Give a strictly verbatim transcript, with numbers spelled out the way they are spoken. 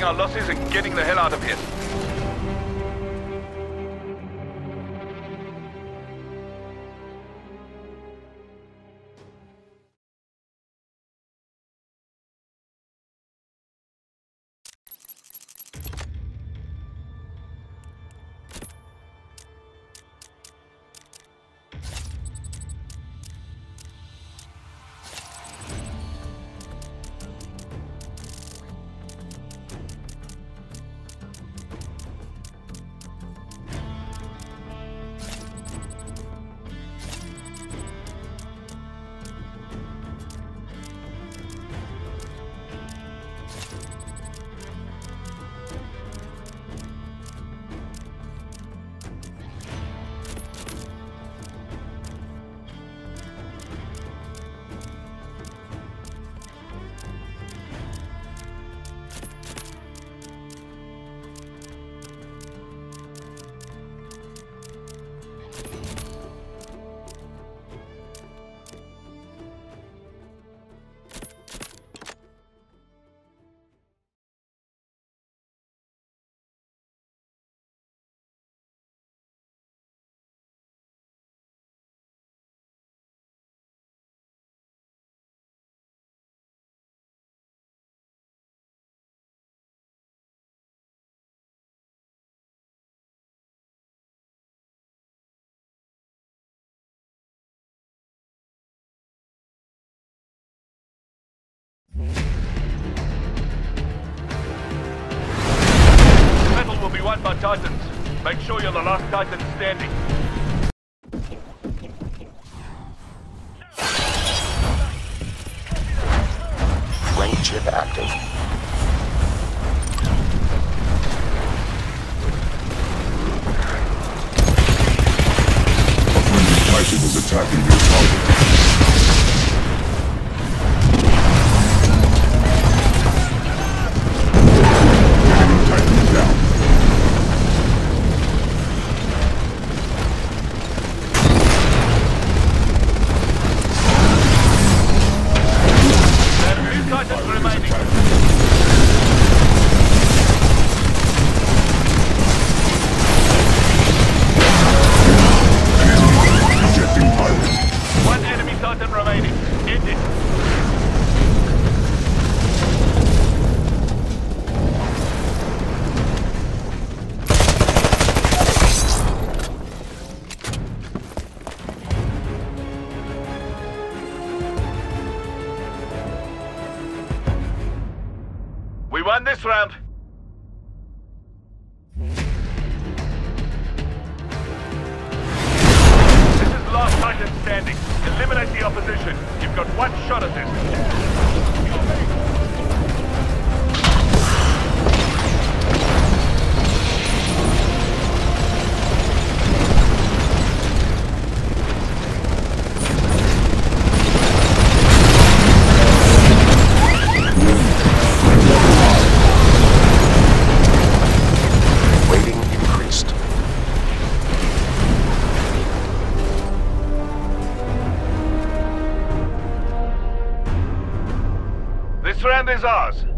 our losses and getting the hell out of here. Battle will be won by Titans. Make sure you're the last Titan standing. Rank chip active. A friendly Titan is attacking your target. We won this round. This is the last Titan standing. Eliminate the opposition. You've got one shot at this. This round is ours.